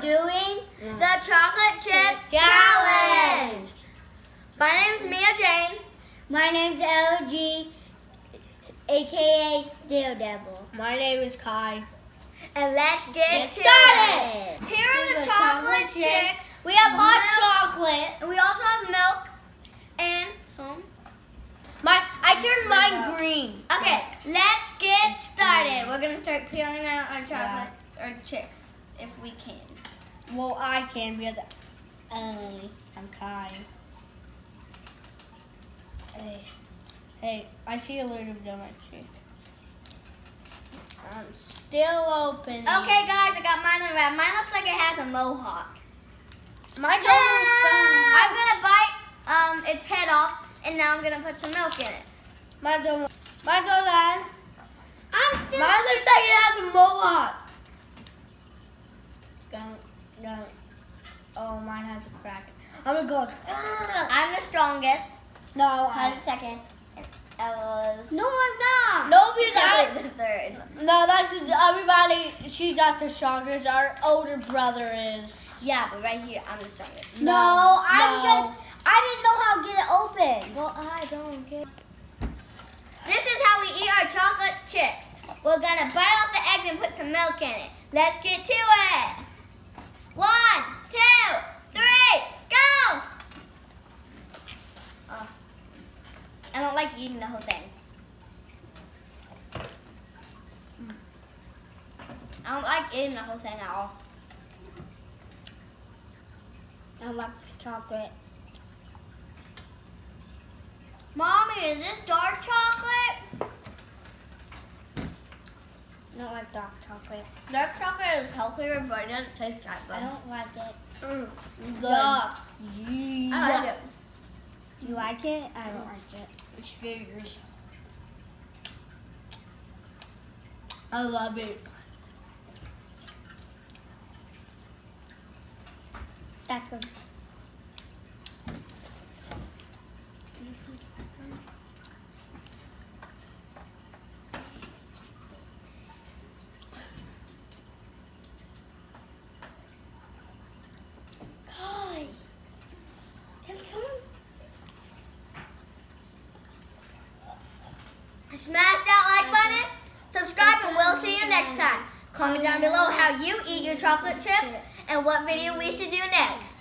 doing the chocolate chip challenge. My name's Mia Jane. My name's LG, aka Daredevil. My name is Kai. And let's get started. Here are the chocolate chicks. We have hot chocolate. And we also have milk and some. I turned mine green. Okay, let's get started. We're gonna start peeling out our chocolate or chicks if we can. Well, I can because I'm Kai. Hey, I see a little bit of my cheek. I'm still open. Okay, guys, I got mine around. Mine looks like it has a mohawk. Mine's almost done. I'm gonna bite its head off, and now I'm gonna put some milk in it. Mine's all done. I'm still. Mine looks like it has a mohawk. Don't. Oh, mine has a crack. I'm gonna go. I'm the strongest. No, Has a second. Ella's. No, I'm not. No, because I. the third. No, that's everybody. She's not the strongest. Our older brother is. Yeah, but right here, I'm the strongest. No, I didn't know how to get it open. Well, I don't care. This is how we eat our chocolate chicks. We're gonna bite off the egg and put some milk in it. Let's get to it. 1, 2, 3, go! I don't like eating the whole thing. I don't like eating the whole thing at all. I like chocolate. Mommy, is this dark chocolate? I don't like dark chocolate. Dark chocolate is healthier, but it doesn't taste that good. I don't like it. Yuck. I like it. You like it? I don't like it. It's figures. I love it. That's good. Kai, can someone smash that like button, subscribe, and we'll see you next time. Comment down below how you eat your chocolate chips and what video we should do next.